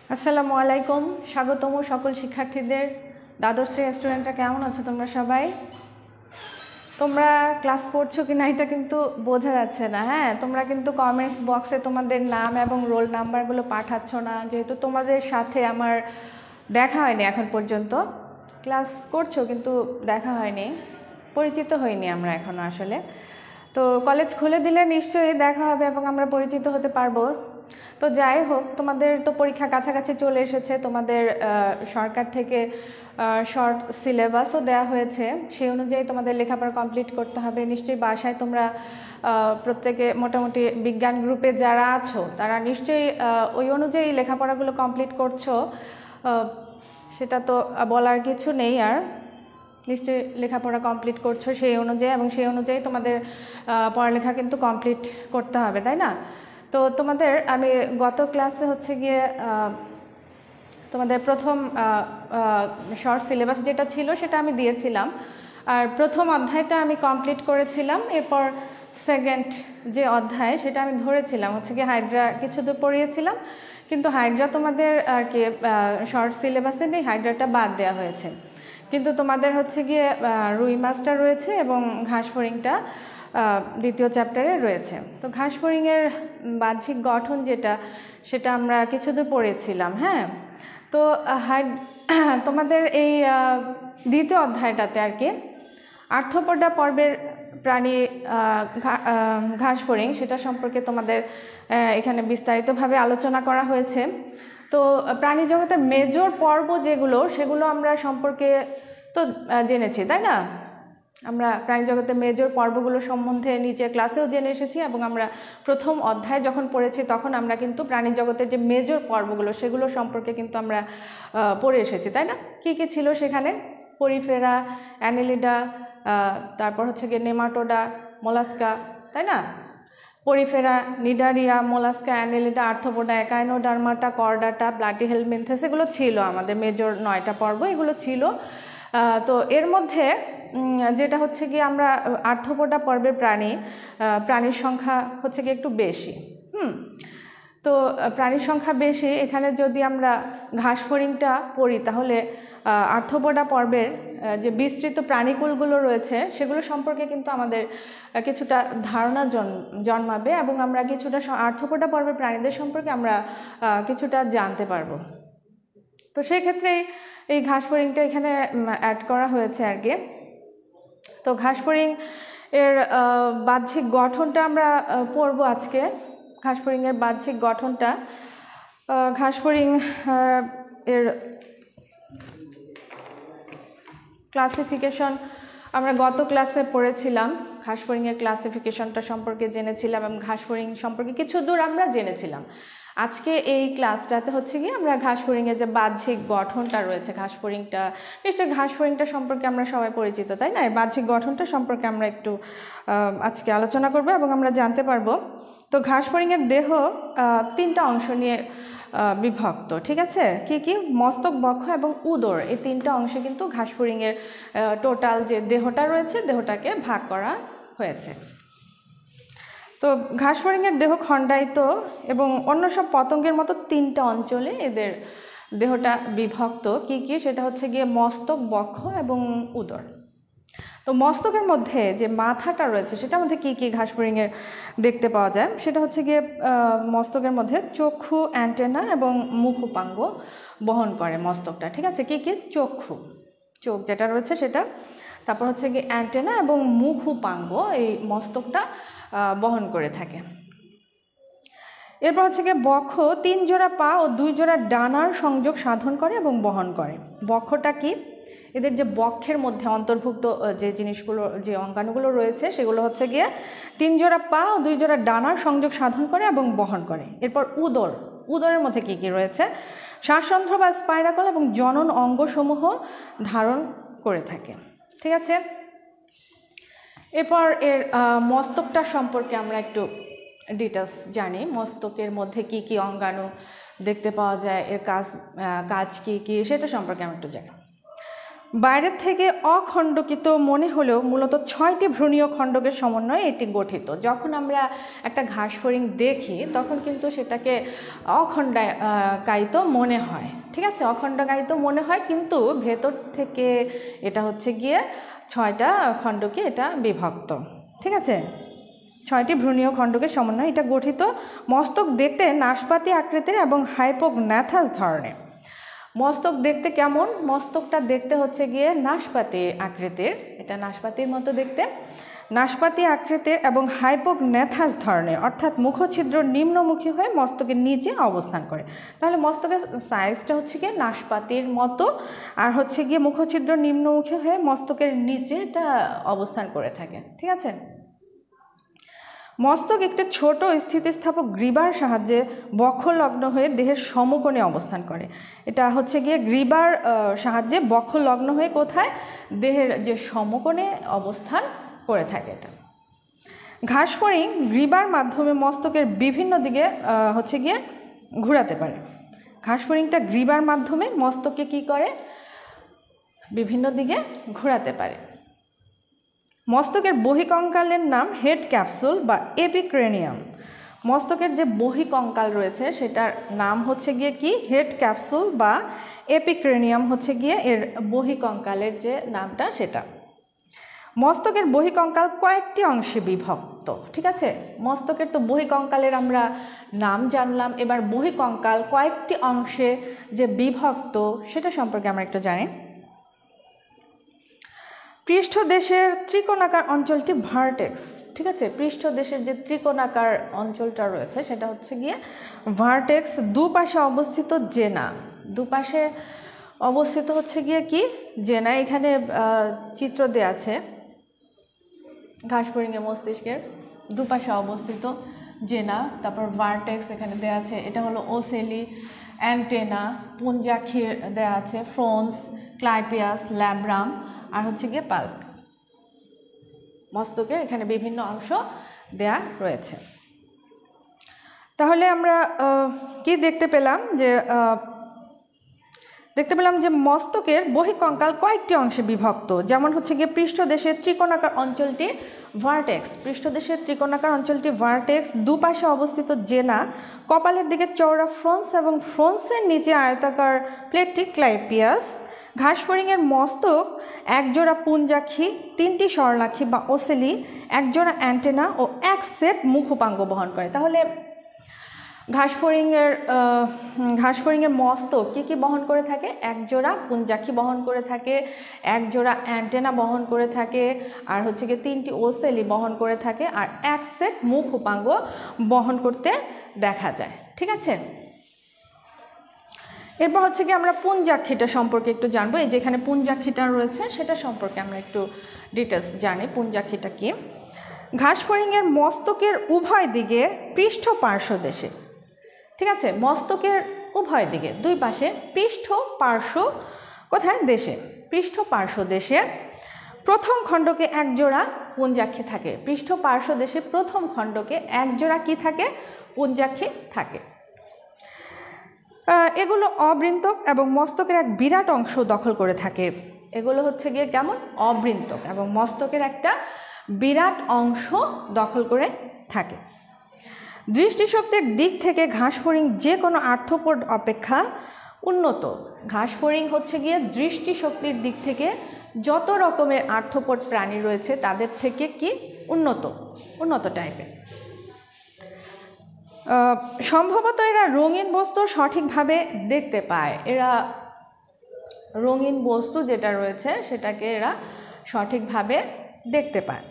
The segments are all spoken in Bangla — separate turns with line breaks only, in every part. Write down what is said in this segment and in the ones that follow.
আসসালামু আলাইকুম, স্বাগতম সকল শিক্ষার্থীদের। দ্বাদশ শ্রেণীর স্টুডেন্টরা কেমন আছো তোমরা সবাই? তোমরা ক্লাস করছো কিনা এটা কিন্তু বোঝা যাচ্ছে না। হ্যাঁ, তোমরা কিন্তু কমেন্টস বক্সে তোমাদের নাম এবং রোল নাম্বারগুলো পাঠাচ্ছ না, যেহেতু তোমাদের সাথে আমার দেখা হয়নি এখন পর্যন্ত। ক্লাস করছো কিন্তু দেখা হয়নি, পরিচিত হইনি আমরা এখনও আসলে। তো কলেজ খুলে দিলে নিশ্চয়ই দেখা হবে এবং আমরা পরিচিত হতে পারবো। তো যাই হোক, তোমাদের তো পরীক্ষা কাছাকাছি চলে এসেছে, তোমাদের সরকার থেকে শর্ট সিলেবাসও দেওয়া হয়েছে, সেই অনুযায়ী তোমাদের লেখাপড়া কমপ্লিট করতে হবে। নিশ্চয়ই বাসায় তোমরা প্রত্যেকে মোটামুটি বিজ্ঞান গ্রুপে যারা আছো তারা নিশ্চয়ই ওই অনুযায়ী লেখাপড়াগুলো কমপ্লিট করছো, সেটা তো বলার কিছু নেই। আর নিশ্চয়ই লেখাপড়া কমপ্লিট করছো সেই অনুযায়ী, এবং সেই অনুযায়ী তোমাদের পড়ালেখা কিন্তু কমপ্লিট করতে হবে, তাই না? তো তোমাদের আমি গত ক্লাসে হচ্ছে গিয়ে তোমাদের প্রথম শর্ট সিলেবাস যেটা ছিল সেটা আমি দিয়েছিলাম, আর প্রথম অধ্যায়টা আমি কমপ্লিট করেছিলাম। এরপর সেকেন্ড যে অধ্যায় সেটা আমি ধরেছিলাম, হচ্ছে গিয়ে হাইড্রা কিছু দূর পড়িয়েছিলাম, কিন্তু হাইড্রা তোমাদের আর কি শর্ট সিলেবাসে নেই, হাইড্রাটা বাদ দেওয়া হয়েছে। কিন্তু তোমাদের হচ্ছে গিয়ে রুই মাছটা রয়েছে এবং ঘাস ফড়িংটা দ্বিতীয় চ্যাপ্টারে রয়েছে। তো ঘাস ফড়িংয়ের বাহ্যিক গঠন যেটা, সেটা আমরা কিছু দূর পড়েছিলাম। হ্যাঁ, তো তোমাদের এই দ্বিতীয় অধ্যায়টাতে আর কি আর্থ্রোপোডা পর্বের প্রাণী ঘাস ফড়িং, সেটা সম্পর্কে তোমাদের এখানে বিস্তারিতভাবে আলোচনা করা হয়েছে। তো প্রাণী জগতের মেজর পর্ব যেগুলো, সেগুলো আমরা সম্পর্কে তো জেনেছি, তাই না? আমরা প্রাণী জগতের মেজর পর্বগুলো সম্বন্ধে নিচের ক্লাসেও জেনে এসেছি, এবং আমরা প্রথম অধ্যায় যখন পড়েছি তখন আমরা কিন্তু প্রাণী জগতের যে মেজর পর্বগুলো সেগুলো সম্পর্কে কিন্তু আমরা পড়ে এসেছি, তাই না? কী কী ছিল সেখানে? পরিফেরা, অ্যানেলিডা, তারপর হচ্ছে গিয়ে নেমাটোডা, মোলাস্কা, তাই না? Porifera, cnidaria, mollusca, annelida, arthropoda, echinodermata, chordata, platyhelminthes, এগুলো ছিল আমাদের মেজর 9টা পর্ব, এগুলো ছিল। তো এর মধ্যে যেটা হচ্ছে কি, আমরা আর্থ্রোপোডা পর্বের প্রাণীর সংখ্যা হচ্ছে কি একটু বেশি। তো প্রাণীর সংখ্যা বেশি, এখানে যদি আমরা ঘাস ফড়িংটা পড়ি তাহলে আর্থ্রোপোডা পর্বের যে বিস্তৃত প্রাণীকুলগুলো রয়েছে সেগুলো সম্পর্কে কিন্তু আমাদের কিছুটা ধারণা জন্মাবে, এবং আমরা কিছুটা আর্থ্রোপোডা পর্বের প্রাণীদের সম্পর্কে আমরা কিছুটা জানতে পারবো। তো সেই ক্ষেত্রে এই ঘাস ফড়িংটা এখানে অ্যাড করা হয়েছে আর কি। তো ঘাস ফড়িং এর বাহ্যিক গঠনটা আমরা পড়বো আজকে। ঘাস ফড়িংয়ের বাহ্যিক গঠনটা, ঘাস ফড়িং এর ক্লাসিফিকেশন আমরা গত ক্লাসে পড়েছিলাম। ঘাস ফড়িংয়ের ক্লাসিফিকেশনটা সম্পর্কে জেনেছিলাম, এবং ঘাস ফড়িং সম্পর্কে কিছু দূর আমরা জেনেছিলাম। আজকে এই ক্লাসটাতে হচ্ছে গিয়ে আমরা ঘাস ফড়িংয়ের যে বাহ্যিক গঠনটা রয়েছে, ঘাস ফড়িংটা নিশ্চয়ই ঘাস ফড়িংটা সম্পর্কে আমরা সবাই পরিচিত, তাই না? এই বাহ্যিক গঠনটা সম্পর্কে আমরা একটু আজকে আলোচনা করব এবং আমরা জানতে পারবো। তো ঘাস ফড়িংয়ের দেহ 3টা অংশ নিয়ে বিভক্ত, ঠিক আছে? কি কি? মস্তক, বক্ষ এবং উদর, এই 3টা অংশে কিন্তু ঘাস ফড়িংয়ের টোটাল যে দেহটা রয়েছে দেহটাকে ভাগ করা হয়েছে। তো ঘাস ফড়িংয়ের দেহ খণ্ডায়িত, এবং অন্য সব পতঙ্গের মতো 3টা অঞ্চলে এদের দেহটা বিভক্ত। কি কি? সেটা হচ্ছে গিয়ে মস্তক, বক্ষ এবং উদর। তো মস্তকের মধ্যে যে মাথাটা রয়েছে সেটার মধ্যে কি কি ঘাস ফড়িংয়ের দেখতে পাওয়া যায়, সেটা হচ্ছে গিয়ে মস্তকের মধ্যে চক্ষু, অ্যান্টেনা এবং মুখোপাঙ্গ বহন করে মস্তকটা, ঠিক আছে? কি কি? চক্ষু, চোখ যেটা রয়েছে সেটা, তারপর হচ্ছে গিয়ে অ্যান্টেনা এবং মুখোপাঙ্গ এই মস্তকটা বহন করে থাকে। এরপর হচ্ছে গিয়ে বক্ষ 3 জোড়া পা ও 2 জোড়া ডানার সংযোগ সাধন করে এবং বহন করে। বক্ষটা কি? এদের যে বক্ষের মধ্যে অন্তর্ভুক্ত যে জিনিসগুলো, যে অঙ্গাণুগুলো রয়েছে সেগুলো হচ্ছে গিয়ে 3 জোড়া পা ও 2 জোড়া ডানার সংযোগ সাধন করে এবং বহন করে। এরপর উদর, উদরের মধ্যে কি কি রয়েছে? শ্বাসযন্ত্র বা স্পাইরাকল এবং জনন অঙ্গসমূহ ধারণ করে থাকে, ঠিক আছে? এরপর এর মস্তকটা সম্পর্কে আমরা একটু ডিটেলস জানি। মস্তকের মধ্যে কি কি অঙ্গাণু দেখতে পাওয়া যায়, এর কাজ কি কি সেটা সম্পর্কে আমরা একটু জানি। বাইরের থেকে অখণ্ডকিত মনে হলেও মূলত 6টি ভ্রূণীয় খণ্ডকের সমন্বয়ে এটি গঠিত। যখন আমরা একটা ঘাস ফড়িং দেখি তখন কিন্তু সেটাকে অখণ্ডায়িত মনে হয়, ঠিক আছে, অখণ্ডায়িত মনে হয়, কিন্তু ভেতর থেকে এটা হচ্ছে গিয়ে 6টা খণ্ডকে এটা বিভক্ত, ঠিক আছে, 6টি ভ্রূণীয় খণ্ডকের সমন্বয়ে এটা গঠিত। মস্তক দেখতে নাশপাতি আকৃতির এবং হাইপোগন্যাথাস ধরনের। মস্তক দেখতে কেমন? মস্তকটা দেখতে হচ্ছে গিয়ে নাশপাতি আকৃতির, এটা নাশপাতির মতো দেখতে, নাশপাতি আকৃতির এবং হাইপোগন্যাথাস ধরনের, অর্থাৎ মুখছিদ্র নিম্নমুখী হয়ে মস্তকের নিচে অবস্থান করে। তাহলে মস্তকের সাইজটা হচ্ছে গিয়ে নাশপাতির মতো, আর হচ্ছে গিয়ে মুখছিদ্র নিম্নমুখী হয়ে মস্তকের নিচে এটা অবস্থান করে থাকে, ঠিক আছে। মস্তক একটি ছোট স্থিতিস্থাপক গ্রীবার সাহায্যে বক্ষলগ্ন হয়ে দেহের সমকোণে অবস্থান করে। এটা হচ্ছে গিয়ে গ্রীবার সাহায্যে বক্ষলগ্ন হয়ে কোথায়? দেহের যে সমকোণে অবস্থান করে থাকে এটা। ঘাস ফড়িং গ্রীবার মাধ্যমে মস্তকের বিভিন্ন দিকে হচ্ছে গিয়ে ঘোরাতে পারে। ঘাস ফড়িংটা গ্রীবার মাধ্যমে মস্তককে কি করে? বিভিন্ন দিকে ঘোরাতে পারে। মস্তকের বহিকঙ্কালের নাম হেড ক্যাপসুল বা এপিক্রেনিয়াম। মস্তকের যে বহিকঙ্কাল রয়েছে সেটার নাম হচ্ছে গিয়ে কি? হেড ক্যাপসুল বা এপিক্রেনিয়াম হচ্ছে গিয়ে এর বহিকঙ্কালের যে নামটা সেটা। মস্তকের বহিকঙ্কাল কয়েকটি অংশে বিভক্ত, ঠিক আছে। মস্তকের তো বহিকঙ্কালের আমরা নাম জানলাম, এবার বহিকঙ্কাল কয়েকটি অংশে যে বিভক্ত সেটা সম্পর্কে আমরা একটু জানি। পৃষ্ঠদেশের ত্রিকোণাকার অঞ্চলটি ভার্টেক্স, ঠিক আছে। পৃষ্ঠদেশের যে ত্রিকোণাকার অঞ্চলটা রয়েছে সেটা হচ্ছে গিয়ে ভার্টেক্স। দুপাশে অবস্থিত জেনা, দুপাশে অবস্থিত হচ্ছে গিয়ে কি? জেনা। এখানে চিত্র দেয়া আছে ঘাস ফড়িংয়ের মস্তিষ্কের দুপাশে অবস্থিত জেনা, তারপর ভার্টেক্স এখানে দেয়া আছে, এটা হলো ওসেলি, অ্যান্টেনা, পুঞ্জাক্ষীর দেয়া আছে, ফ্রন্স, ক্লাইপিয়াস, ল্যাব্রাম, আর হচ্ছে গিয়ে পাল্প। মস্তকের এখানে বিভিন্ন অংশ দেয়া রয়েছে। তাহলে আমরা কি দেখতে পেলাম? যে মস্তকের বহিকঙ্কাল কয়েকটি অংশে বিভক্ত, যেমন হচ্ছে গিয়ে পৃষ্ঠদেশের ত্রিকোণাকার অঞ্চলটি ভার্টেক্স, পৃষ্ঠদেশের ত্রিকোণাকার অঞ্চলটি ভার্টেক্স, দুপাশে অবস্থিত জেনা, কপালের দিকে চওড়া ফ্রন্স এবং ফ্রন্সের নিচে আয়তাকার প্লেটটি ক্লাইপিয়াস। ঘাস ফড়িংয়ের মস্তক একজোড়া পুঞ্জাক্ষী, 3টি সরলাক্ষী বা ওসেলি, একজোড়া অ্যান্টেনা ও এক সেট মুখোপাঙ্গ বহন করে। তাহলে ঘাস ফড়িংয়ের মস্তক কি কি বহন করে থাকে? একজোড়া পুঞ্জাক্ষী বহন করে থাকে, একজোড়া অ্যান্টেনা বহন করে থাকে, আর হচ্ছে গিয়ে 3টি ওসেলি বহন করে থাকে, আর এক সেট মুখ উপাঙ্গ বহন করতে দেখা যায়, ঠিক আছে। এরপর হচ্ছে কি আমরা পুঞ্জাক্ষীটা সম্পর্কে একটু জানবো। এই যেখানে পুঞ্জাক্ষীটা রয়েছে সেটা সম্পর্কে আমরা একটু ডিটেলস জানি। পুঞ্জাক্ষীটা কি? ঘাস ফড়িংয়ের মস্তকের উভয় দিকে পৃষ্ঠ পার্শ্ব দেশে, ঠিক আছে, মস্তকের উভয় দিকে, দুই পাশে পৃষ্ঠ পার্শ্ব কোথায়? দেশে, পৃষ্ঠ পার্শ্ব দেশে প্রথম খণ্ডকে একজোড়া পুঞ্জাক্ষী থাকে। পৃষ্ঠ পার্শ্ব দেশে প্রথম খণ্ডকে একজোড়া কি থাকে? পুঞ্জাক্ষী থাকে। এগুলো অবৃন্তক এবং মস্তকের এক বিরাট অংশ দখল করে থাকে। এগুলো হচ্ছে গিয়ে কেমন? অবৃন্তক এবং মস্তকের একটা বিরাট অংশ দখল করে থাকে। দৃষ্টিশক্তির দিক থেকে ঘাস ফড়িং যে কোনো আর্থ্রোপড অপেক্ষা উন্নত। ঘাস ফড়িং হচ্ছে গিয়ে দৃষ্টিশক্তির দিক থেকে যত রকমের আর্থ্রোপড প্রাণী রয়েছে তাদের থেকে কি? উন্নত টাইপের। সম্ভবত এরা রঙিন বস্তু সঠিকভাবে দেখতে পায়। এরা রঙিন বস্তু যেটা রয়েছে সেটাকে এরা সঠিকভাবে দেখতে পায়।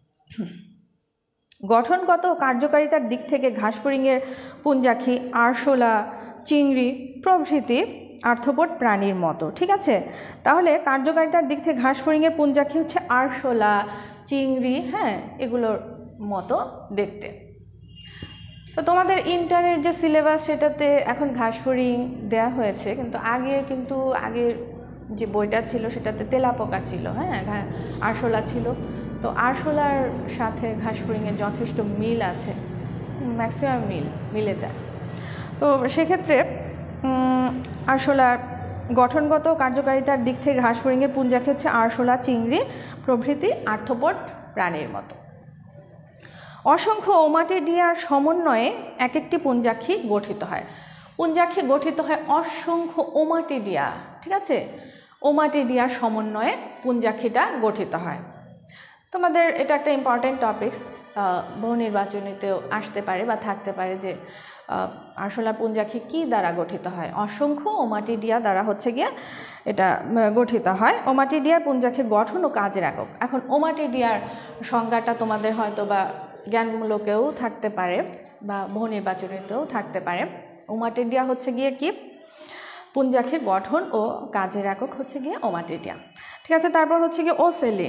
গঠনগত ও কার্যকারিতার দিক থেকে ঘাস ফড়িংয়ের পুঞ্জাক্ষী আরশোলা, চিংড়ি প্রভৃতি আর্থ্রোপড প্রাণীর মতো, ঠিক আছে। তাহলে কার্যকারিতার দিক থেকে ঘাস ফড়িংয়ের পুঞ্জাক্ষী হচ্ছে আরশোলা, চিংড়ি, হ্যাঁ, এগুলোর মতো দেখতে। তো তোমাদের ইন্টারের যে সিলেবাস সেটাতে এখন ঘাস ফড়িং দেওয়া হয়েছে, কিন্তু আগের যে বইটা ছিল সেটাতে তেলাপোকা ছিল, হ্যাঁ, আরশোলা ছিল। তো আরশোলার সাথে ঘাস ফড়িংয়ের যথেষ্ট মিল আছে, ম্যাক্সিমাম মিলে যায়। তো সেক্ষেত্রে আরশোলার গঠনগত কার্যকারিতার দিক থেকে ঘাস ফড়িংয়ের পুঞ্জাক্ষী হচ্ছে আরশোলা, চিংড়ি প্রভৃতি আর্থ্রোপড প্রাণীর মতো। অসংখ্য ওমাটিডিয়ার সমন্বয়ে এক একটি পুঞ্জাক্ষী গঠিত হয়। পুঞ্জাক্ষী গঠিত হয় অসংখ্য ওমাটিডিয়া, ঠিক আছে, ওমাটিডিয়ার সমন্বয়ে পুঞ্জাক্ষীটা গঠিত হয়। তোমাদের এটা একটা ইম্পর্টেন্ট টপিকস, বহু নির্বাচনীতেও আসতে পারে বা থাকতে পারে যে আরশোলা পুঞ্জাক্ষী কি দ্বারা গঠিত হয়। অসংখ্য ওমাটিডিয়া দ্বারা হচ্ছে গিয়ে এটা গঠিত হয়। ওমাটিডিয়ার পুঞ্জাক্ষীর গঠন ও কাজের একক। এখন ওমাটিডিয়ার সংজ্ঞাটা তোমাদের হয়তো বা জ্ঞানমূলকেও থাকতে পারে বা বহু নির্বাচনীতেও থাকতে পারে। ওমাটিডিয়া হচ্ছে গিয়ে কি, পুঞ্জাক্ষীর গঠন ও কাজের একক হচ্ছে গিয়ে ওমাটিডিয়া, ঠিক আছে। তারপর হচ্ছে গিয়ে ওসেলি।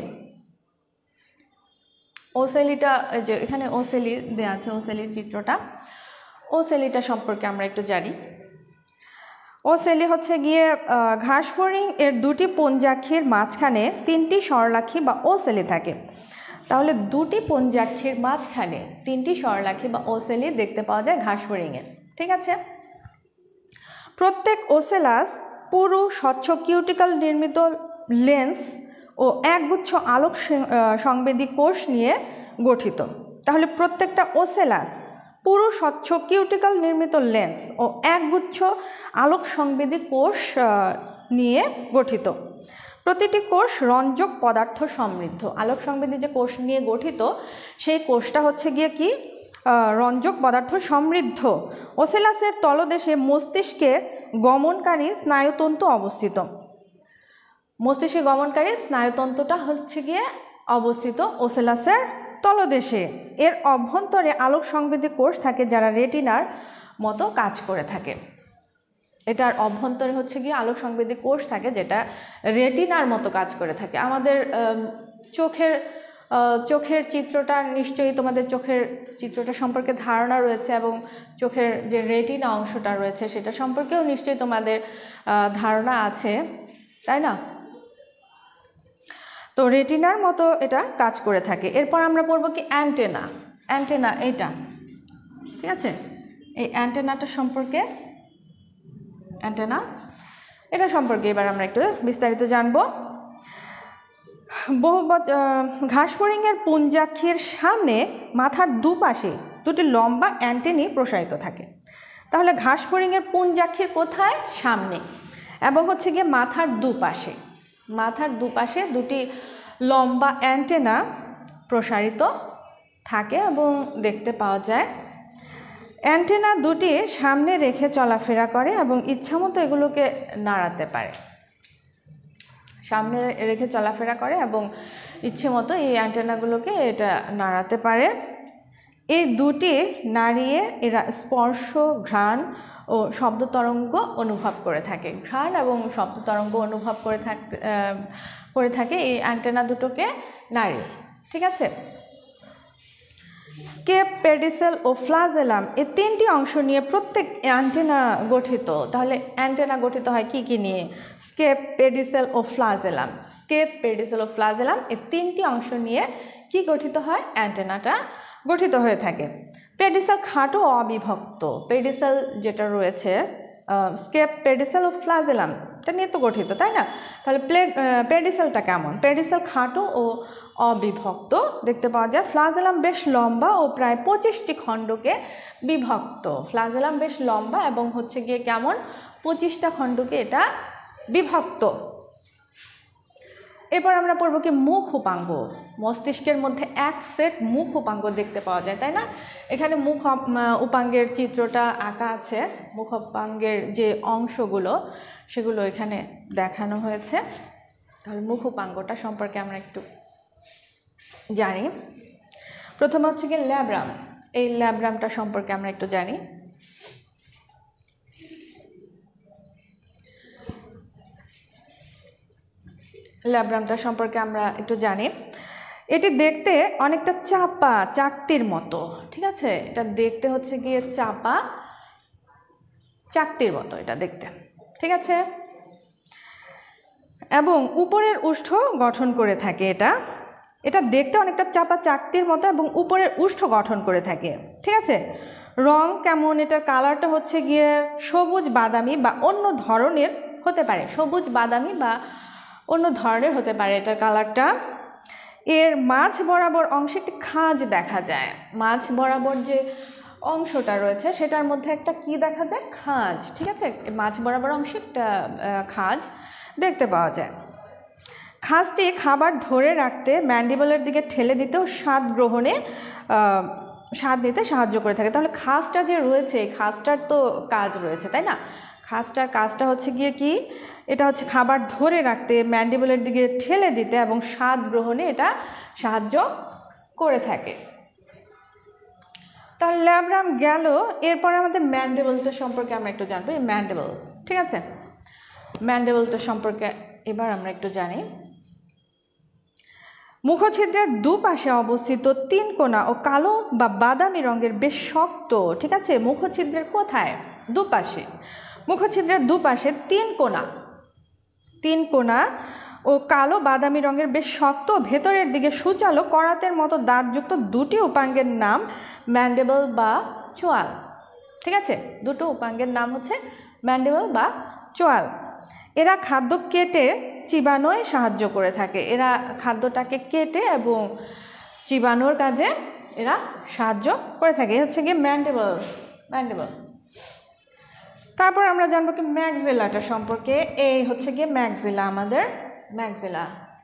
ওসেলিটা যে এখানে ওসেলি দেওয়া আছে, ওসেলির চিত্রটা, ওসেলিটা সম্পর্কে আমরা একটু জানি। ওসেলি হচ্ছে গিয়ে ঘাস ফড়িং এর দুটি পুঞ্জাক্ষীর মাঝখানে তিনটি সরলাখী বা ওসেলি থাকে। তাহলে দুটি পুঞ্জাক্ষীর মাঝখানে তিনটি সরলাখী বা ওসেলি দেখতে পাওয়া যায় ঘাস ফড়িংয়ে, ঠিক আছে। প্রত্যেক ওসেলাস পুরু স্বচ্ছ কিউটিকল নির্মিত লেন্স ও একগুচ্ছ আলোক সংবেদী কোষ নিয়ে গঠিত। তাহলে প্রত্যেকটা ওসেলাস পুরু স্বচ্ছ কিউটিকল নির্মিত লেন্স ও একগুচ্ছ আলোক সংবেদী কোষ নিয়ে গঠিত। প্রতিটি কোষ রঞ্জক পদার্থ সমৃদ্ধ। আলোক সংবেদী যে কোষ নিয়ে গঠিত সেই কোষটা হচ্ছে গিয়ে কি, রঞ্জক পদার্থ সমৃদ্ধ। ওসেলাসের তলদেশে মস্তিষ্কে গমনকারী স্নায়ুতন্তু অবস্থিত। মস্তিষ্কে গমনকারী স্নায়ুতন্তুটা হচ্ছে গিয়ে অবস্থিত ওসেলাসের তলদেশে। এর অভ্যন্তরে আলোক সংবেদী কোষ থাকে যারা রেটিনার মতো কাজ করে থাকে। এটার অভ্যন্তরে হচ্ছে গিয়ে আলোক সংবেদী কোষ থাকে যেটা রেটিনার মতো কাজ করে থাকে। আমাদের চোখের চিত্রটা নিশ্চয়ই তোমাদের চোখের চিত্রটা সম্পর্কে ধারণা রয়েছে এবং চোখের যে রেটিনা অংশটা রয়েছে সেটা সম্পর্কেও নিশ্চয়ই তোমাদের ধারণা আছে, তাই না? তো রেটিনার মতো এটা কাজ করে থাকে। এরপর আমরা পড়বো কি অ্যান্টেনা। অ্যান্টেনা এইটা, ঠিক আছে, এই অ্যান্টেনাটা সম্পর্কে, অ্যান্টেনা এটা সম্পর্কে এবার আমরা একটু বিস্তারিত জানবো। ঘাস ফড়িংয়ের পুঞ্জাক্ষীর সামনে মাথার দুপাশে দুটি লম্বা অ্যান্টেনি প্রসারিত থাকে। তাহলে ঘাস ফড়িংয়ের পুঞ্জাক্ষীর কোথায়? সামনে, এবং হচ্ছে গিয়ে মাথার দুপাশে, মাথার দুপাশে দুটি লম্বা অ্যান্টেনা প্রসারিত থাকে এবং দেখতে পাওয়া যায়। অ্যান্টেনা দুটি সামনে রেখে চলাফেরা করে এবং ইচ্ছামতো এগুলোকে নাড়াতে পারে। সামনে রেখে চলাফেরা করে এবং ইচ্ছে মতো এই অ্যান্টেনাগুলোকে এটা নাড়াতে পারে। এই দুটি নাড়িয়ে এরা স্পর্শ, ঘ্রাণ ও শব্দ তরঙ্গ অনুভব করে থাকে। ঘ্রাণ এবং শব্দ তরঙ্গ অনুভব করে থাকে এই অ্যান্টেনা দুটোকে নাড়িয়ে, ঠিক আছে। স্কেপ, পেডিসেল ও ফ্লাজেলাম এই তিনটি অংশ নিয়ে প্রত্যেক অ্যান্টেনা গঠিত। তাহলে অ্যান্টেনা গঠিত হয় কি কি নিয়ে? স্কেপ, পেডিসেল ও ফ্লাজেলাম। স্কেপ, পেডিসেল ও ফ্লাজেলাম এই তিনটি অংশ নিয়ে কি গঠিত হয়? অ্যান্টেনাটা গঠিত হয়ে থাকে। পেডিসেল খাটো ও অবিভক্ত। পেডিসেল যেটা রয়েছে, স্কেপ, পেডিসেল ও ফ্লাজেলাম এটা নিয়ে তো গঠিত, তাই না? তাহলে পেডিসেলটা কেমন? পেডিসেল খাটো ও অবিভক্ত দেখতে পাওয়া যায়। ফ্লাজেলাম বেশ লম্বা ও প্রায় 25টি খণ্ডকে বিভক্ত। ফ্লাজেলাম বেশ লম্বা এবং হচ্ছে গিয়ে কেমন? 25টা খণ্ডকে এটা বিভক্ত। এরপর আমরা পড়ব কি মুখ উপাঙ্গ। মস্তিষ্কের মধ্যে এক সেট মুখ উপাঙ্গ দেখতে পাওয়া যায়, তাই না? এখানে মুখ উপাঙ্গের চিত্রটা আঁকা আছে। মুখ উপাঙ্গের যে অংশগুলো সেগুলো এখানে দেখানো হয়েছে। তাহলে মুখ উপাঙ্গটা সম্পর্কে আমরা একটু জানি। প্রথমে হচ্ছে কি ল্যাব্রাম। এই ল্যাব্রামটা সম্পর্কে আমরা একটু জানি। ল্যাব্রামটা সম্পর্কে আমরা একটু জানি। এটি দেখতে অনেকটা চাপা চাকতির মতো, ঠিক আছে? এটা দেখতে হচ্ছে গিয়ে চাপা চাকতির মতো এটা দেখতে, ঠিক আছে। এবং উপরের উষ্ঠ গঠন করে থাকে। এটা দেখতে অনেকটা চাপা চাকতির মতো এবং উপরের উষ্ঠ গঠন করে থাকে, ঠিক আছে। রং কেমন? এটার কালারটা হচ্ছে গিয়ে সবুজ বাদামি বা অন্য ধরনের হতে পারে, সবুজ বাদামি বা অন্য ধরনের হতে পারে এটার কালারটা। এর মাঝ বরাবর অংশে একটি খাঁজ দেখা যায়, মাঝ বরাবর যে অংশটা রয়েছে সেটার মধ্যে একটা কি দেখা যায়, খাঁজ। ঠিক আছে, মাঝ বরাবর অংশে একটা খাঁজ দেখতে পাওয়া যায়। খাঁজটি খাবার ধরে রাখতে, ম্যান্ডিবলের দিকে ঠেলে দিতেও স্বাদ গ্রহণে স্বাদ নিতে সাহায্য করে থাকে। তাহলে খাঁজটা যে রয়েছে, খাঁজটার তো কাজ রয়েছে, তাই না? খাঁজটার কাজটা হচ্ছে গিয়ে কি, এটা হচ্ছে খাবার ধরে রাখতে, ম্যান্ডিবলের দিকে ঠেলে দিতে এবং স্বাদ গ্রহণে এটা সাহায্য করে থাকে। তাহলে ল্যাব্রাম গেল, এরপর আমাদের ম্যান্ডিবলটা সম্পর্কে আমরা একটু জানবো। এই ম্যান্ডিবল, ঠিক আছে, ম্যান্ডিবলটা সম্পর্কে এবার আমরা একটু জানি। মুখছিদ্রের দুপাশে অবস্থিত 3 কোণা ও কালো বা বাদামি রঙের বেশ শক্ত, ঠিক আছে, মুখছিদ্রের কোথায়, দুপাশে, মুখছিদ্রের দুপাশে 3 কোণা ও কালো বাদামি রঙের বেশ শক্ত, ভেতরের দিকে সূচালো করাতের মতো দাঁতযুক্ত 2টি উপাঙ্গের নাম ম্যান্ডিবল বা চোয়াল। ঠিক আছে, 2টো উপাঙ্গের নাম হচ্ছে ম্যান্ডিবল বা চোয়াল। এরা খাদ্য কেটে চিবানোয় সাহায্য করে থাকে, এরা খাদ্যটাকে কেটে এবং চিবানোর কাজে এরা সাহায্য করে থাকে। এই হচ্ছে গিয়ে ম্যান্ডিবল। তারপর আমরা জানবো কি ম্যাক্সিলাটা সম্পর্কে। এই হচ্ছে গিয়ে ম্যাক্সিলা, আমাদের ম্যাক্সিলা,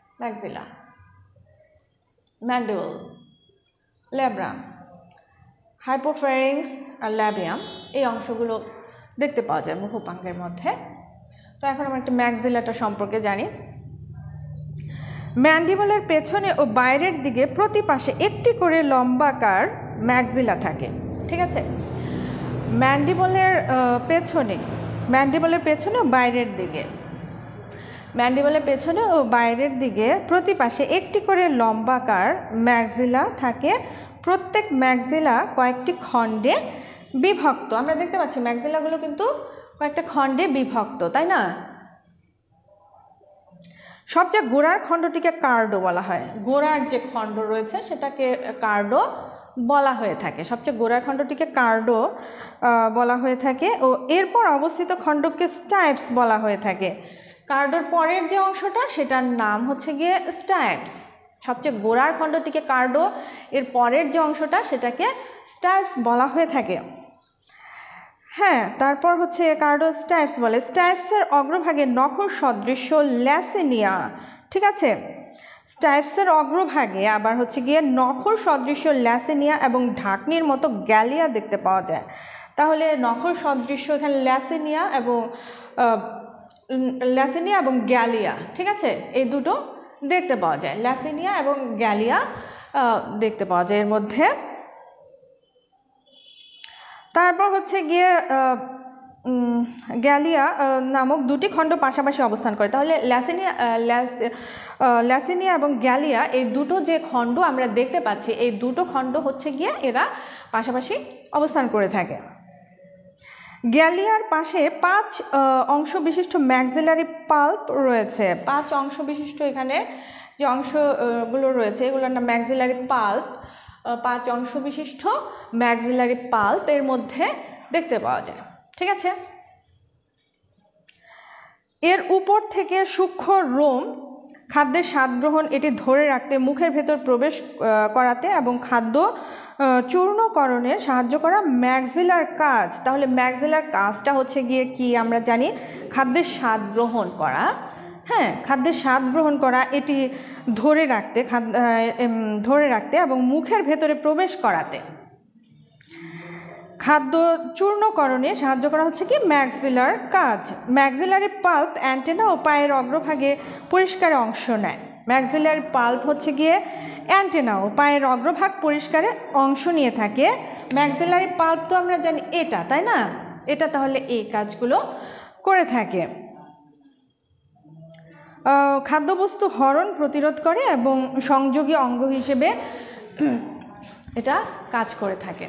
ম্যান্ডিবল, ল্যাব্রাম, হাইপোফ্যারিংস আর ল্যাবিয়াম, এই অংশগুলো দেখতে পাওয়া যায় মুখ উপাঙ্গের মধ্যে। তো এখন আমরা একটা ম্যাক্সিলাটা সম্পর্কে জানি। ম্যান্ডিবলের পেছনে ও বাইরের দিকে প্রতি পাশে একটি করে লম্বাকার ম্যাক্সিলা থাকে। ঠিক আছে, ম্যান্ডিবলের পেছনে ও বাইরের দিকে, ম্যান্ডিবলের পেছনে ও বাইরের দিকে প্রতি পাশে একটি করে লম্বাকার ম্যাক্সিলা থাকে। প্রত্যেক ম্যাক্সিলা কয়েকটি খণ্ডে বিভক্ত। আমরা দেখতে পাচ্ছি ম্যাক্সিলাগুলো কিন্তু কয়েকটা খণ্ডে বিভক্ত, তাই না? সবচেয়ে গোড়ার খণ্ডটিকে কার্ডো বলা হয়, গোড়ার যে খণ্ড রয়েছে সেটাকে কার্ডো বলা হয়ে থাকে, সবচেয়ে গোড়ার খণ্ডটিকে কার্ডো বলা হয়ে থাকে। ও এরপর অবস্থিত খণ্ডকে স্টাইপস বলা হয়ে থাকে। কার্ডোর পরের যে অংশটা সেটার নাম হচ্ছে গিয়ে স্টাইপস। সবচেয়ে গোড়ার খণ্ডটিকে কার্ডো, এর পরের যে অংশটা সেটাকে স্টাইপস বলা হয়ে থাকে। হ্যাঁ, তারপর হচ্ছে কার্ডো স্টাইপস বলে। স্টাইপসের অগ্রভাগে নখর সদৃশ্য ল্যাসেনিয়া, ঠিক আছে, স্টাইপসের অগ্রভাগে আবার হচ্ছে গিয়ে নখর সদৃশ্য ল্যাসেনিয়া এবং ঢাকনির মতো গ্যালিয়া দেখতে পাওয়া যায়। তাহলে নখর সদৃশ্য এখানে ল্যাসেনিয়া এবং গ্যালিয়া, ঠিক আছে, এই দুটো দেখতে পাওয়া যায়, ল্যাসেনিয়া এবং গ্যালিয়া দেখতে পাওয়া যায় এর মধ্যে। তারপর হচ্ছে গিয়ে গ্যালিয়া নামক 2টি খণ্ড পাশাপাশি অবস্থান করে। তাহলে ল্যাসেনিয়া এবং গ্যালিয়া এই দুটো যে খণ্ড আমরা দেখতে পাচ্ছি, এই দুটো খণ্ড হচ্ছে গিয়ে এরা পাশাপাশি অবস্থান করে থাকে। গ্যালিয়ার পাশে 5 অংশ বিশিষ্ট ম্যাক্সিলারি পাল্প রয়েছে। 5 অংশ বিশিষ্ট এখানে যে অংশগুলো রয়েছে এগুলোর নাম ম্যাক্সিলারি পাল্প। 5 অংশ বিশিষ্ট ম্যাক্সিলারি পাল্প এর মধ্যে দেখতে পাওয়া যায়। ঠিক আছে, এর উপর থেকে সূক্ষ্ম রোম খাদ্যের স্বাদ গ্রহণ এটি ধরে রাখতে, মুখের ভেতর প্রবেশ করাতে এবং খাদ্য চূর্ণকরণে সাহায্য করা ম্যাক্সিলার কাজ। তাহলে ম্যাক্সিলার কাজটা হচ্ছে গিয়ে কি আমরা জানি, খাদ্যের স্বাদ গ্রহণ করা। হ্যাঁ, খাদ্যের স্বাদ গ্রহণ করা, এটি ধরে রাখতে এবং মুখের ভেতরে প্রবেশ করাতে, খাদ্য চূর্ণকরণে সাহায্য করা হচ্ছে কি ম্যাক্সিলার কাজ। ম্যাক্সিলারি পাল্প অ্যান্টেনা ও পায়ের অগ্রভাগে পরিষ্কারে অংশ নেয়। ম্যাক্সিলারি পাল্প হচ্ছে গিয়ে অ্যান্টেনা ও পায়ের অগ্রভাগ পরিষ্কারে অংশ নিয়ে থাকে। ম্যাক্সিলারি পাল্প তো আমরা জানি এটা, তাই না, এটা তাহলে এই কাজগুলো করে থাকে। খাদ্যবস্তু হরণ প্রতিরোধ করে এবং সংযোগী অঙ্গ হিসেবে এটা কাজ করে থাকে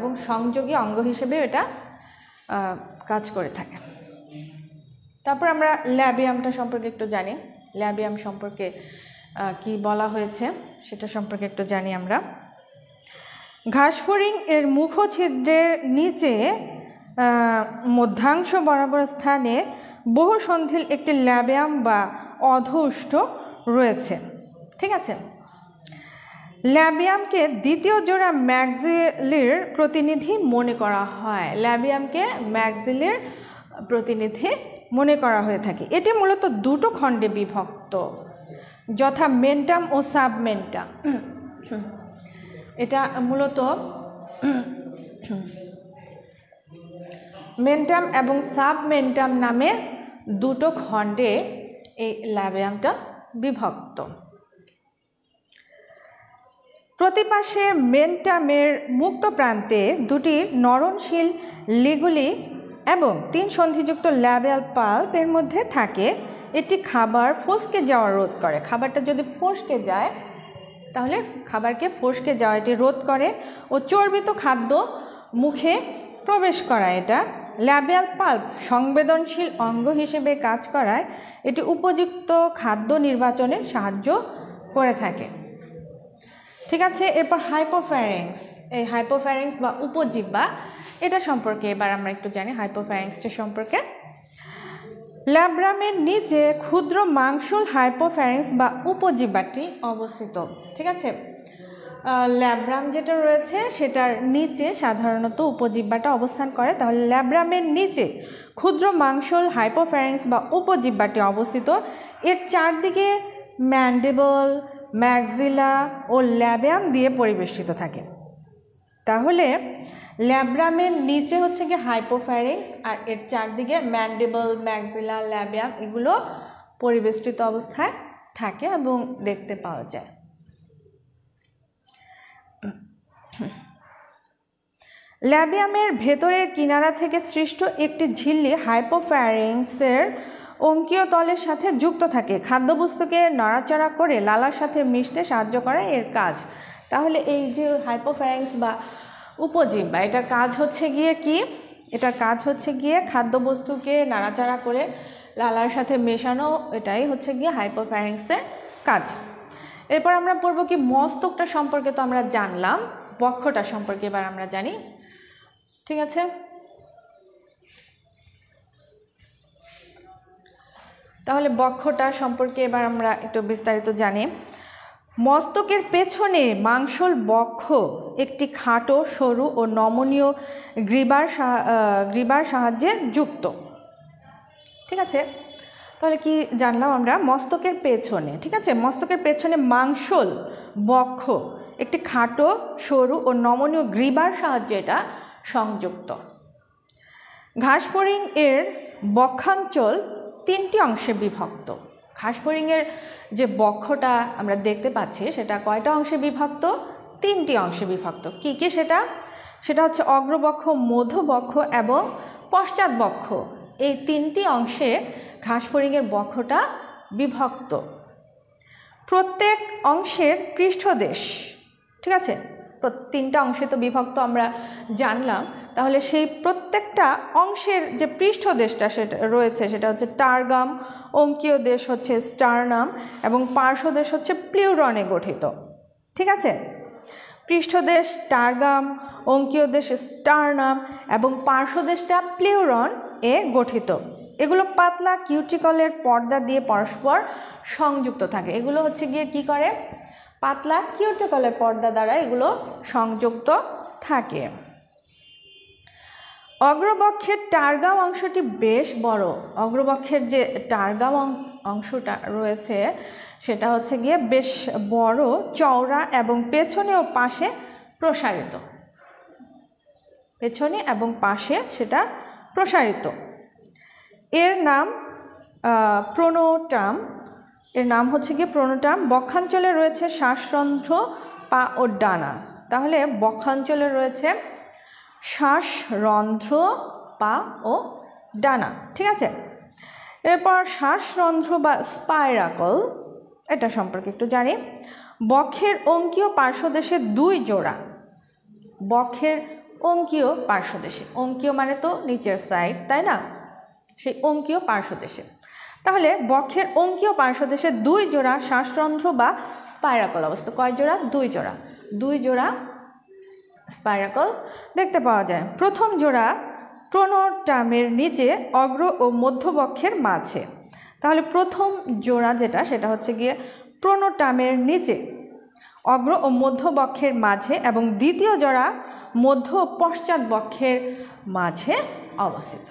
এটা কাজ করে থাকে। তারপর আমরা ল্যাবিয়ামটা সম্পর্কে একটু জানি। ল্যাবিয়াম সম্পর্কে কি বলা হয়েছে সেটা সম্পর্কে একটু জানি আমরা। ঘাসফড়িং এর মুখছিদ্রের নিচে মধ্যাংশ বরাবর স্থানে বহুসন্ধিল একটি ল্যাবিয়াম বা অধোষ্ঠ রয়েছে। ঠিক আছে, ল্যাবিয়ামকে দ্বিতীয় জোড়া ম্যাক্সিলের প্রতিনিধি মনে করা হয়। ল্যাবিয়ামকে ম্যাক্সিলের প্রতিনিধি মনে করা হয়ে থাকে। এটি মূলত দুটো খণ্ডে বিভক্ত, যথা মেন্টাম ও সাবমেন্টাম। এটা মূলত মেন্টাম এবং সাবমেন্টাম নামে দুটো খণ্ডে এই ল্যাবিয়ামটা বিভক্ত। প্রতিপাশে মেন্টামের মুক্ত প্রান্তে দুটি নরনশীল লিগুলি এবং 3 সন্ধিযুক্ত ল্যাবিয়াল পাল্প এর মধ্যে থাকে। এটি খাবার ফসকে যাওয়া রোধ করে। খাবারটা যদি ফসকে যায় তাহলে খাবারকে ফসকে যাওয়া এটি রোধ করে ও চর্বিত খাদ্য মুখে প্রবেশ করায়। এটা ল্যাবিয়াল পাল্প সংবেদনশীল অঙ্গ হিসেবে কাজ করায় এটি উপযুক্ত খাদ্য নির্বাচনে সাহায্য করে থাকে। ঠিক আছে, এরপর হাইপোফ্যারিংস। এই হাইপোফ্যারিংস বা উপজিহ্বা, এটা সম্পর্কে এবার আমরা একটু জানি হাইপোফ্যারিংসটা সম্পর্কে। ল্যাব্রামের নিচে ক্ষুদ্র মাংসল হাইপোফ্যারিংস বা উপজিহ্বাটি অবস্থিত। ঠিক আছে, ল্যাব্রাম যেটা রয়েছে সেটার নিচে সাধারণত উপজিহ্বাটা অবস্থান করে। তাহলে ল্যাব্রামের নিচে ক্ষুদ্র মাংসল হাইপোফ্যারিংস বা উপজিহ্বাটি অবস্থিত। এর চারদিকে ম্যান্ডিবল, ম্যাক্সিলা ও ল্যাবিয়াম দিয়ে পরিবেষ্টিত থাকে। তাহলে ল্যাব্রামের নিচে হচ্ছে কি হাইপোফ্যারিংস, আর এর চারদিকে ম্যান্ডিবল, ম্যাক্সিলা, ল্যাবিয়াম এগুলো পরিবেষ্টিত অবস্থায় থাকে এবং দেখতে পাওয়া যায়। ল্যাবিয়ামের ভেতরের কিনারা থেকে সৃষ্ট একটি ঝিল্লি হাইপোফ্যারিংসের অঙ্কীয় তলের সাথে যুক্ত থাকে। খাদ্যবস্তুকে নাড়াচাড়া করে লালার সাথে মিশতে সাহায্য করে এর কাজ। তাহলে এই যে হাইপোফ্যারিংস বা উপজিহ্বা, এটার কাজ হচ্ছে গিয়ে কি? এটার কাজ হচ্ছে গিয়ে খাদ্যবস্তুকে নাড়াচাড়া করে লালার সাথে মেশানো, এটাই হচ্ছে গিয়ে হাইপোফ্যারিংসের কাজ। এরপর আমরা পড়ব কি মস্তকটা সম্পর্কে তো আমরা জানলাম, বক্ষটা সম্পর্কে এবার আমরা জানি। ঠিক আছে, তাহলে বক্ষটা সম্পর্কে এবার আমরা একটু বিস্তারিত জানি। মস্তকের পেছনে মাংসল বক্ষ একটি খাটো, সরু ও নমনীয় গ্রীবার সাহায্যে যুক্ত। ঠিক আছে, তাহলে কি জানলাম আমরা মস্তকের পেছনে? ঠিক আছে, মস্তকের পেছনে মাংসল বক্ষ একটি খাটো, সরু ও নমনীয় গ্রীবার সাহায্যে এটা সংযুক্ত। ঘাসফড়িং এর বক্ষাঞ্চল 3টি অংশে বিভক্ত। ঘাসফড়িংয়ের যে বক্ষটা আমরা দেখতে পাচ্ছি সেটা কয়টা অংশে বিভক্ত? 3টি অংশে বিভক্ত। কি কি সেটা? সেটা হচ্ছে অগ্রবক্ষ, মধ্যবক্ষ এবং পশ্চাৎবক্ষ। এই 3টি অংশে ঘাসফড়িংয়ের বক্ষটা বিভক্ত। প্রত্যেক অংশের পৃষ্ঠদেশ, ঠিক আছে, 3টা অংশে তো বিভক্ত আমরা জানলাম। তাহলে সেই প্রত্যেকটা অংশের যে পৃষ্ঠদেশটা সেটা রয়েছে সেটা হচ্ছে টার্গাম, অঙ্কীয় দেশ হচ্ছে স্টার্নাম এবং পার্শ্বদেশ হচ্ছে প্লিউরনে গঠিত। ঠিক আছে, পৃষ্ঠদেশ টার্গাম, অঙ্কীয় দেশ স্টার্নাম এবং পার্শ্বদেশটা প্লিউরন এ গঠিত। এগুলো পাতলা কিউটিকলের পর্দা দিয়ে পরস্পর সংযুক্ত থাকে। এগুলো হচ্ছে গিয়ে কি করে? পাতলা কিউটিকলের পর্দা দ্বারা এগুলো সংযুক্ত থাকে। অগ্রবক্ষের টার্গাম অংশটি বেশ বড়। অগ্রবক্ষের যে টার্গাম অংশটা রয়েছে সেটা হচ্ছে গিয়ে বেশ বড়, চওড়া এবং পেছনে ও পাশে প্রসারিত। পেছনে এবং পাশে সেটা প্রসারিত। এর নাম প্রোনোটাম। এর নাম হচ্ছে গিয়ে প্রোনোটাম। বক্ষাঞ্চলে রয়েছে শ্বাসরন্ধ্র, পা ও ডানা। তাহলে বক্ষাঞ্চলে রয়েছে শ্বাসরন্ধ্র, পা ও ডানা। ঠিক আছে, এরপর শ্বাসরন্ধ্র বা স্পাইরাকল, এটা সম্পর্কে একটু জানি। বক্ষের অঙ্কীয় পার্শ্বদেশে 2 জোড়া। বক্ষের অঙ্কীয় পার্শ্বদেশে, অঙ্কীয় মানে তো নিচের সাইড, তাই না? সেই অঙ্কীয় পার্শ্বদেশে, তাহলে বক্ষের অঙ্কীয় পার্শ্বদেশে 2 জোড়া শ্বাসরন্ধ্র বা স্পাইরাকল অবস্থিত। কয় জোড়া? 2 জোড়া। 2 জোড়া স্পাইরাকল দেখতে পাওয়া যায়। প্রথম জোড়া প্রোনোটাম প্রোনোটার্মের নিচে অগ্র ও মধ্যবক্ষের মাঝে। তাহলে প্রথম জোড়া যেটা সেটা হচ্ছে গিয়ে প্রোনোটার্মের নিচে অগ্র ও মধ্যবক্ষের মাঝে এবং দ্বিতীয় জোড়া মধ্য ও পশ্চাৎ বক্ষের মাঝে অবস্থিত।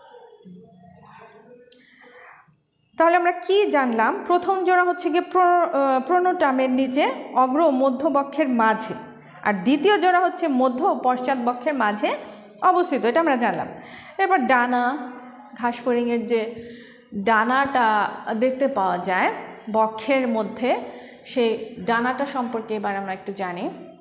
তাহলে আমরা কি জানলাম? প্রথম জোড়া হচ্ছে গিয়ে প্রোনোটার্মের নিচে অগ্র ও মধ্যবক্ষের মাঝে, আর দ্বিতীয় জোড়া হচ্ছে মধ্য ও পশ্চাৎ বক্ষের মাঝে অবস্থিত, এটা আমরা জানলাম। এরপর ডানা, ঘাসফড়িংয়ের যে ডানাটা দেখতে পাওয়া যায় বক্ষের মধ্যে, সেই ডানাটা সম্পর্কে এবার আমরা একটু জানি।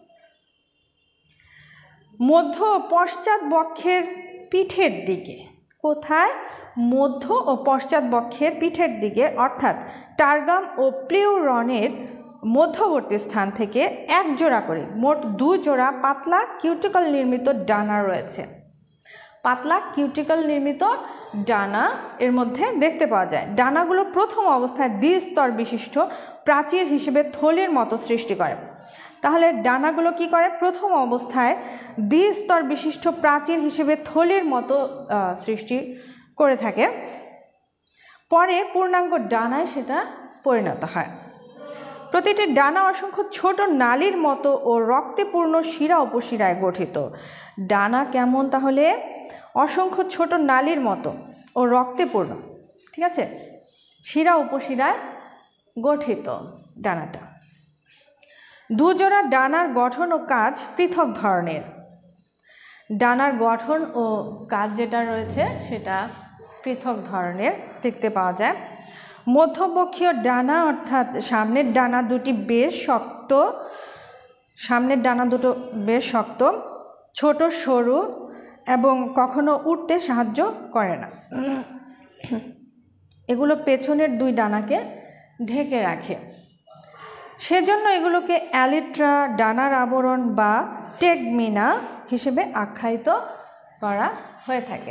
মধ্য ও পশ্চাৎ বক্ষের পিঠের দিকে, কোথায়? মধ্য ও পশ্চাৎ বক্ষের পিঠের দিকে, অর্থাৎ টার্গাম ও প্লিউরনের মধ্যবর্তী স্থান থেকে এক জোড়া করে মোট 2 জোড়া পাতলা কিউটিকল নির্মিত ডানা রয়েছে। পাতলা কিউটিকল নির্মিত ডানা এর মধ্যে দেখতে পাওয়া যায়। ডানাগুলো প্রথম অবস্থায় দ্বিস্তর বিশিষ্ট প্রাচীর হিসেবে থলির মতো সৃষ্টি করে। তাহলে ডানাগুলো কি করে? প্রথম অবস্থায় দ্বিস্তর বিশিষ্ট প্রাচীর হিসেবে থলির মতো সৃষ্টি করে থাকে, পরে পূর্ণাঙ্গ ডানায় সেটা পরিণত হয়। প্রতিটি ডানা অসংখ্য ছোট নালীর মতো ও রক্তপূর্ণ শিরা উপশিরায় গঠিত। ডানা কেমন? তাহলে অসংখ্য ছোট নালীর মতো ও রক্তপূর্ণ, ঠিক আছে, শিরা উপশিরায় গঠিত ডানাটা। 2 জোড়া ডানার গঠন ও কাজ পৃথক ধরনের। ডানার গঠন ও কাজ যেটা রয়েছে সেটা পৃথক ধরনের দেখতে পাওয়া যায়। মধ্যবক্ষীয় ডানা অর্থাৎ সামনের ডানা দুটি বেশ শক্ত, সামনের ডানা দুটো বেশ শক্ত, ছোট, সরু এবং কখনো উঠতে সাহায্য করে না। এগুলো পেছনের 2 ডানাকে ঢেকে রাখে, সেজন্য এগুলোকে অ্যালিট্রা, ডানার আবরণ বা টেগমিনা হিসেবে আখ্যায়িত করা হয়ে থাকে।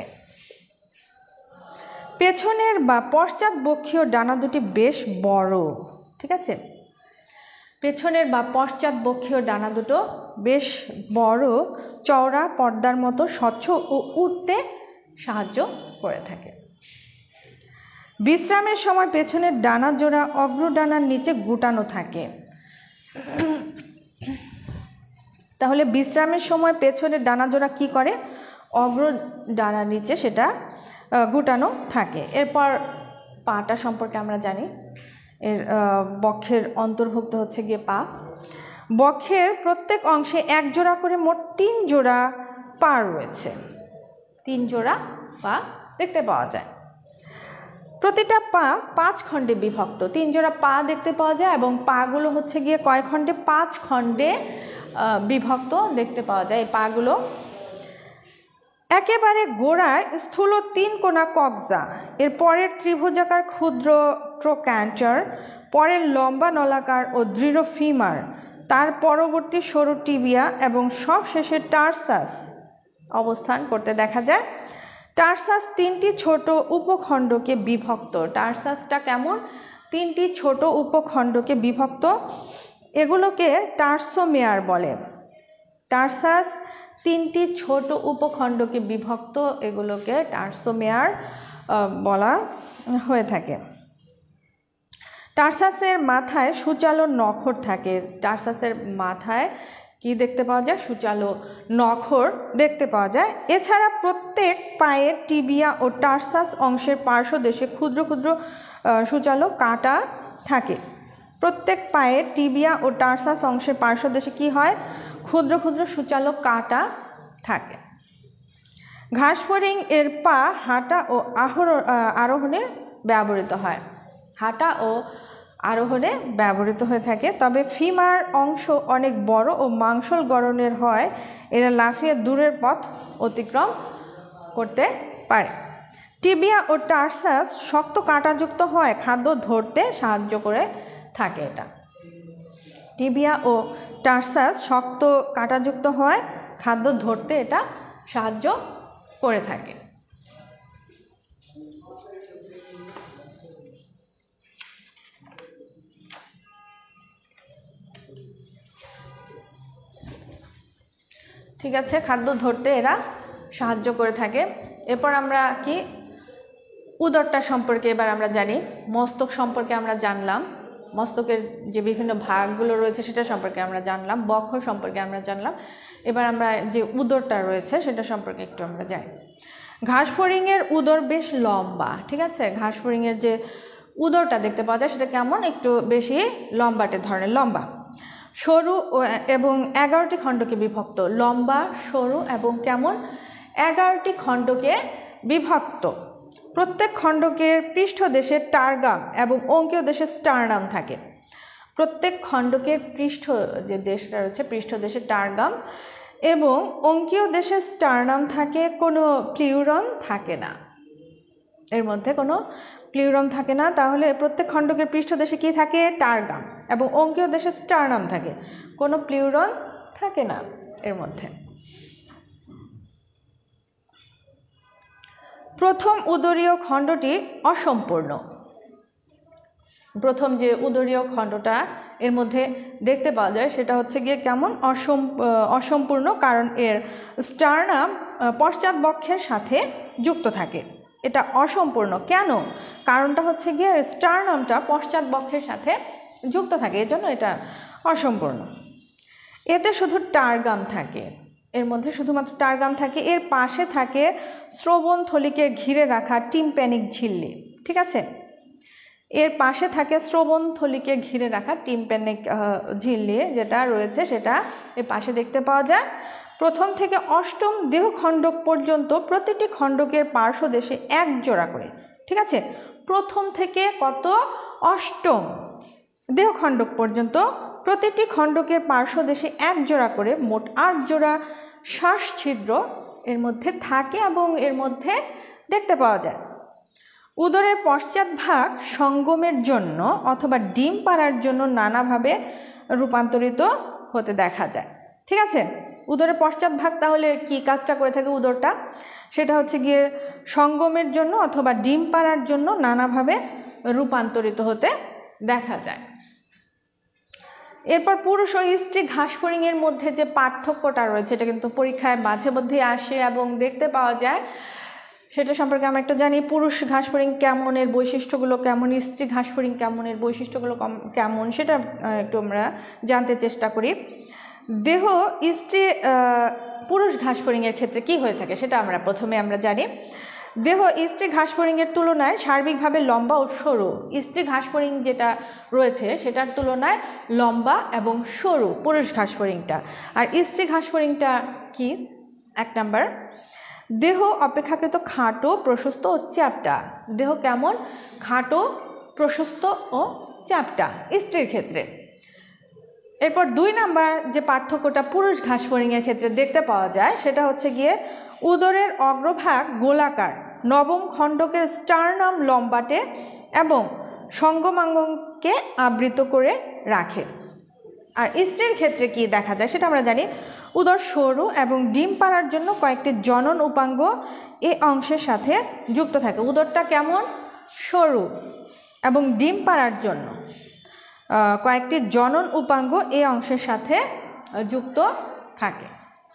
পেছনের বা পশ্চাৎ বক্ষীয় ডানা দুটি বেশ বড়, ঠিক আছে, পেছনের বা পশ্চাৎ বক্ষীয় ডানা দুটো বেশ বড়, চওড়া, পর্দার মতো স্বচ্ছ ও উঠতে সাহায্য করে থাকে। বিশ্রামের সময় পেছনের ডানা জোড়া অগ্রডানার নিচে গুটানো থাকে। তাহলে বিশ্রামের সময় পেছনের ডানা জোড়া কি করে? অগ্র ডানার নিচে সেটা গুটানো থাকে। এরপর পাটা সম্পর্কে আমরা জানি, এর বক্ষের অন্তর্ভুক্ত হচ্ছে গিয়ে পা। বক্ষের প্রত্যেক অংশে 1 জোড়া করে মোট 3 জোড়া পা রয়েছে। 3 জোড়া পা দেখতে পাওয়া যায়। প্রতিটা পা 5 খণ্ডে বিভক্ত। 3 জোড়া পা দেখতে পাওয়া যায় এবং পাগুলো হচ্ছে গিয়ে কয় খণ্ডে? 5 খণ্ডে বিভক্ত দেখতে পাওয়া যায়। এই পাগুলো একেবারে গোড়ায় স্থূল 3 কোণা কক্সা, এর পরের ত্রিভুজাকার ক্ষুদ্র ট্রোক্যান্টার, পরের লম্বা নলাকার ও দৃঢ় ফিমার, তার পরবর্তী সরু টিবিয়া এবং সব শেষে টার্সাস অবস্থান করতে দেখা যায়। টার্সাস 3টি ছোট উপখণ্ডকে বিভক্ত। টার্সাসটা কেমন? 3টি ছোট উপখণ্ডকে বিভক্ত, এগুলোকে টার্সোমেয়ার বলে। টার্সাস 3টি ছোট উপখণ্ডকে বিভক্ত, এগুলোকে টার্সোমেয়ার বলা হয়ে থাকে। টার্সাসের মাথায় সূচালো নখর থাকে। টার্সাসের মাথায় কি দেখতে পাওয়া যায়? সূচালো নখর দেখতে পাওয়া যায়। এছাড়া প্রত্যেক পায়ের টিবিয়া ও টার্সাস অংশের পার্শ্বদেশে ক্ষুদ্র ক্ষুদ্র সূচালো কাঁটা থাকে। প্রত্যেক পায়ের টিবিয়া ও টার্সাস অংশের পার্শ্বদেশে কি হয়? ক্ষুদ্র ক্ষুদ্র সূচালো কাঁটা থাকে। ঘাসফড়িং এর পা হাঁটা ও আরোহণে ব্যবহৃত হয়। হাঁটা ও আরোহণে ব্যবহৃত হয়ে থাকে। তবে ফিমার অংশ অনেক বড় ও মাংসল গড়নের হয়, এরা লাফিয়ে দূরের পথ অতিক্রম করতে পারে। টিবিয়া ও টার্সাস শক্ত কাঁটাযুক্ত হয়, খাদ্য ধরতে সাহায্য করে থাকে। এটা টিবিয়া ও টার্সাস শক্ত কাঁটাযুক্ত হয়, খাদ্য ধরতে এটা সাহায্য করে থাকে। ঠিক আছে, খাদ্য ধরতে এরা সাহায্য করে থাকে। এরপর আমরা কি উদরটা সম্পর্কে এবার আমরা জানি, মস্তক সম্পর্কে আমরা জানলাম, মস্তকের যে বিভিন্ন ভাগগুলো রয়েছে সেটা সম্পর্কে আমরা জানলাম, বক্ষ সম্পর্কে আমরা জানলাম। এবার আমরা যে উদরটা রয়েছে সেটা সম্পর্কে একটু আমরা জানি। ঘাসফড়িংয়ের উদর বেশ লম্বা, ঠিক আছে। ঘাসফড়িংয়ের যে উদরটা দেখতে পাওয়া যায় সেটা কেমন, একটু বেশি লম্বাটে ধরনের, লম্বা, সরু এবং 11টি খণ্ডকে বিভক্ত। লম্বা, সরু এবং কেমন, 11টি খণ্ডকে বিভক্ত। প্রত্যেক খণ্ডকের পৃষ্ঠদেশে টার্গাম এবং অঙ্কীয় দেশে স্টার্নাম থাকে। প্রত্যেক খণ্ডকের পৃষ্ঠ যে দেশটা রয়েছে পৃষ্ঠদেশে টার্গাম এবং অঙ্কীয় দেশে স্টার্নাম থাকে, কোনো প্লিউরন থাকে না, এর মধ্যে কোনো প্লিউরন থাকে না। তাহলে প্রত্যেক খণ্ডকের পৃষ্ঠদেশে কি থাকে, টার্গাম, এবং অঙ্কীয় দেশে স্টার্নাম থাকে, কোনো প্লিউরন থাকে না এর মধ্যে। প্রথম উদরীয় খণ্ডটি অসম্পূর্ণ। প্রথম যে উদরীয় খণ্ডটা এর মধ্যে দেখতে পাওয়া যায় সেটা হচ্ছে গিয়ে কেমন, অসম্পূর্ণ, কারণ এর স্টার্নাম পশ্চাৎ বক্ষের সাথে যুক্ত থাকে। এটা অসম্পূর্ণ কেন, কারণটা হচ্ছে গিয়ে স্টার্নামটা পশ্চাৎ বক্ষের সাথে যুক্ত থাকে, এজন্য এটা অসম্পূর্ণ। এতে শুধু টার্গাম থাকে, এর মধ্যে শুধুমাত্র টার্গাম থাকে। এর পাশে থাকে শ্রবণ থলিকে ঘিরে রাখা টিম্প্যানিক ঝিল্লি, ঠিক আছে। এর পাশে থাকে শ্রবণ থলিকে ঘিরে রাখা টিম্প্যানিক ঝিল্লি যেটা রয়েছে সেটা এর পাশে দেখতে পাওয়া যায়। প্রথম থেকে অষ্টম দেহখণ্ডক পর্যন্ত প্রতিটি খণ্ডকের পার্শ্বদেশে এক জোড়া করে, ঠিক আছে। প্রথম থেকে কত, অষ্টম দেহখণ্ডক পর্যন্ত প্রতিটি খণ্ডকের পার্শ্বদেশে এক জোড়া করে মোট 8 জোড়া শ্বাস ছিদ্র এর মধ্যে থাকে এবং এর মধ্যে দেখতে পাওয়া যায়। উদরের পশ্চাৎ ভাগ সঙ্গমের জন্য অথবা ডিম পাড়ার জন্য নানাভাবে রূপান্তরিত হতে দেখা যায়, ঠিক আছে। উদরের পশ্চাৎ ভাগ তাহলে কি কাজটা করে থাকে উদরটা, সেটা হচ্ছে গিয়ে সঙ্গমের জন্য অথবা ডিম পাড়ার জন্য নানাভাবে রূপান্তরিত হতে দেখা যায়। এরপর পুরুষ ও স্ত্রী ঘাসফড়িংয়ের মধ্যে যে পার্থক্যটা রয়েছে এটা কিন্তু পরীক্ষায় মাঝে মধ্যেই আসে এবং দেখতে পাওয়া যায়, সেটা সম্পর্কে আমরা একটু জানি। পুরুষ ঘাসফড়িং কেমন, এর বৈশিষ্ট্যগুলো কেমন, স্ত্রী ঘাসফড়িং কেমন, এর বৈশিষ্ট্যগুলো কেমন, সেটা একটু আমরা জানতে চেষ্টা করি। দেহ স্ত্রী পুরুষ ঘাসফড়িংয়ের ক্ষেত্রে কি হয়ে থাকে সেটা আমরা প্রথমে আমরা জানি। দেহ স্ত্রী ঘাসফড়িংয়ের তুলনায় সার্বিকভাবে লম্বা ও সরু। স্ত্রী ঘাসফড়িং যেটা রয়েছে সেটার তুলনায় লম্বা এবং সরু পুরুষ ঘাসফড়িংটা। আর স্ত্রী ঘাসফড়িংটা কি, 1 নাম্বার, দেহ অপেক্ষাকৃত খাটো, প্রশস্ত ও চ্যাপ্টা। দেহ কেমন, খাটো, প্রশস্ত ও চ্যাপ্টা স্ত্রীর ক্ষেত্রে। এরপর 2 নাম্বার যে পার্থক্যটা পুরুষ ঘাসফড়িংয়ের ক্ষেত্রে দেখতে পাওয়া যায় সেটা হচ্ছে গিয়ে উদরের অগ্রভাগ গোলাকার, নবম খণ্ডকের স্টার্নাম লম্বাটে এবং সঙ্গমাঙ্গকে আবৃত করে রাখে। আর স্ত্রীর ক্ষেত্রে কি দেখা যায় সেটা আমরা জানি। উদর সরু এবং ডিম পাড়ার জন্য কয়েকটি জনন উপাঙ্গ এই অংশের সাথে যুক্ত থাকে। উদরটা কেমন, সরু এবং ডিম পাড়ার জন্য কয়েকটি জনন উপাঙ্গ এই অংশের সাথে যুক্ত থাকে।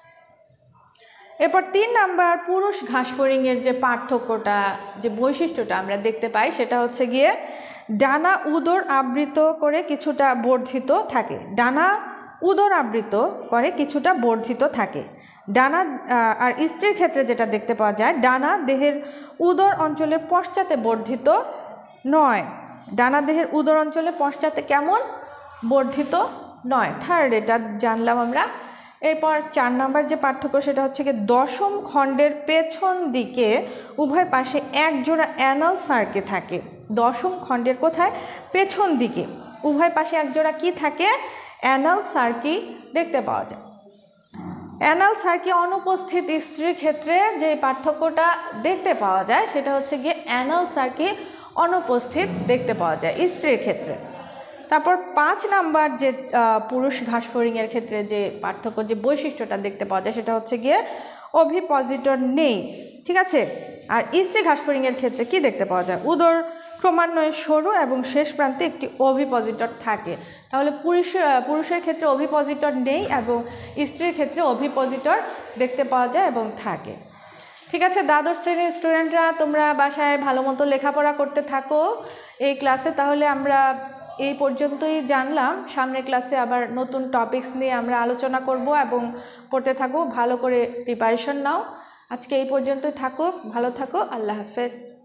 এরপর 3 নাম্বার পুরুষ ঘাসফড়িংয়ের যে পার্থক্যটা, যে বৈশিষ্ট্যটা আমরা দেখতে পাই সেটা হচ্ছে গিয়ে ডানা উদর আবৃত করে কিছুটা বর্ধিত থাকে। ডানা উদর আবৃত করে কিছুটা বর্ধিত থাকে ডানা। আর স্ত্রীর ক্ষেত্রে যেটা দেখতে পাওয়া যায়, ডানা দেহের উদর অঞ্চলের পশ্চাতে বর্ধিত নয়। ডানা দেহের উদর অঞ্চলের পশ্চাতে কেমন, বর্ধিত নয়। থার্ড, এটা জানলাম আমরা। এরপর 4 নাম্বার যে পার্থক্য সেটা হচ্ছে কি দশম খণ্ডের পেছন দিকে উভয় পাশে এক জোড়া অ্যানাল সার্কি থাকে। দশম খণ্ডের কোথায়, পেছন দিকে উভয় পাশে এক জোড়া কি থাকে, অ্যানাল সার্কি দেখতে পাওয়া যায়। অ্যানাল সার্কি অনুপস্থিত স্ত্রীর ক্ষেত্রে যে পার্থক্যটা দেখতে পাওয়া যায় সেটা হচ্ছে গিয়ে অ্যানাল সার্কি অনুপস্থিত দেখতে পাওয়া যায় স্ত্রীর ক্ষেত্রে। তারপর 5 নাম্বার যে পুরুষ ঘাসফড়িংয়ের ক্ষেত্রে যে পার্থক্য, যে বৈশিষ্ট্যটা দেখতে পাওয়া যায় সেটা হচ্ছে গিয়ে অভিপজিটর নেই, ঠিক আছে। আর স্ত্রী ঘাসফড়িংয়ের ক্ষেত্রে কি দেখতে পাওয়া যায়, উদর ক্রমান্বয়ে সরু এবং শেষ প্রান্তে একটি অভিপজিটর থাকে। তাহলে পুরুষের ক্ষেত্রে অভিপজিটর নেই এবং স্ত্রীর ক্ষেত্রে অভিপজিটর দেখতে পাওয়া যায় এবং থাকে। ঠিক আছে, দ্বাদশ শ্রেণীর স্টুডেন্টরা তোমরা বাসায় ভালো মতো লেখাপড়া করতে থাকো এই ক্লাসে। তাহলে আমরা এই পর্যন্তই জানলাম, সামনের ক্লাসে আবার নতুন টপিকস নিয়ে আমরা আলোচনা করব এবং পড়তে থাকো। ভালো করে প্রিপারেশন নাও। আজকে এই পর্যন্তই থাকুক, ভালো থাকো, আল্লাহ হাফেজ।